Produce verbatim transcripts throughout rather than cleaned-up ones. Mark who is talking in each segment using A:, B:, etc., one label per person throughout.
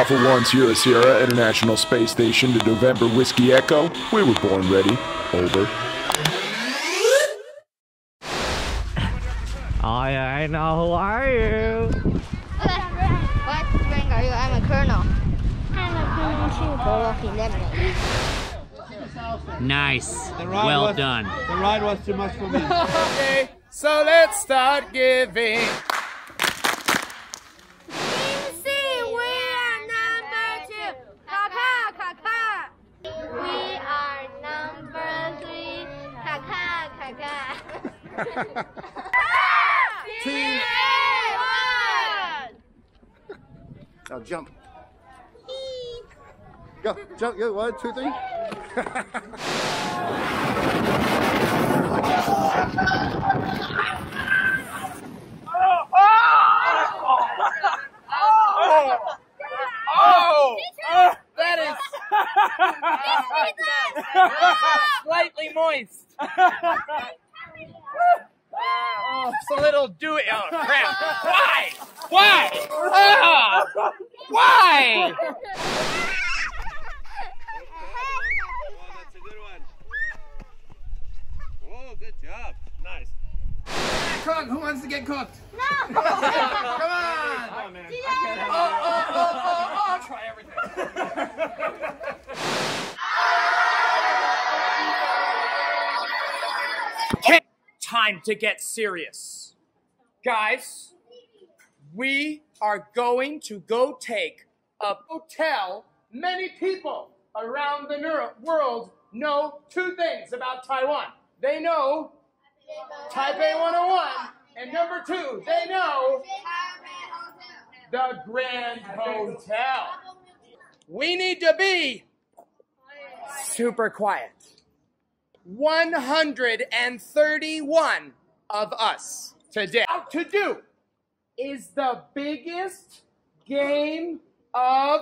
A: Alpha One Sierra Sierra International Space Station to November Whiskey Echo. We were born ready. Over.
B: I, I know, who are you?
C: What rank are you? I'm a colonel. I'm a colonel too. Colonel eleven.
B: Nice.
D: The ride
B: Well
D: was,
B: done.
D: The ride was too much for me.
E: Okay, so let's start giving.
C: We are number three. Kaka, kaka.
D: Team.
C: One.
D: Now jump. Go, jump, go, one, two, three.
E: Oh! That is slightly moist. Oh, it's a little dewy. Oh, crap. Why? Why? Oh, why?
D: That's a good one. Oh, good job. Nice.
E: Cook, who wants to get cooked?
C: No.
E: Come on. Oh, man. Oh, oh, oh, oh, oh. I'll try everything. Time to get serious. Guys, we are going to go take a hotel. Many people around the world know two things about Taiwan. They know Taipei one oh one, and number two, they know the Grand Hotel. We need to be super quiet. one hundred thirty-one of us today. Out to do is the biggest game of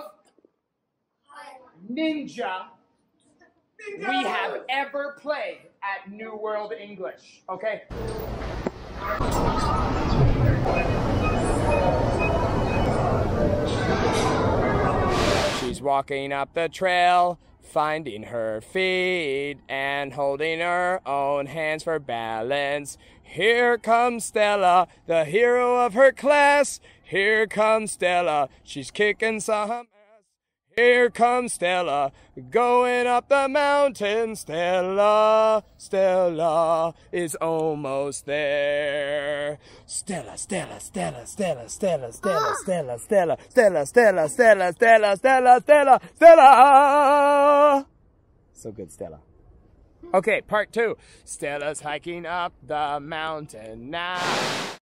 E: ninja we have ever played at New World English, okay? She's walking up the trail, finding her feet and holding her own hands for balance. Here comes Stella, the hero of her class. Here comes Stella, she's kicking some ass. Here comes Stella, going up the mountain. Stella, Stella is almost there. Stella, Stella, Stella, Stella, Stella, Stella, Stella, Stella, Stella, Stella, Stella, Stella, Stella, Stella, Stella. So good, Stella. Okay, part two. Stella's hiking up the mountain now.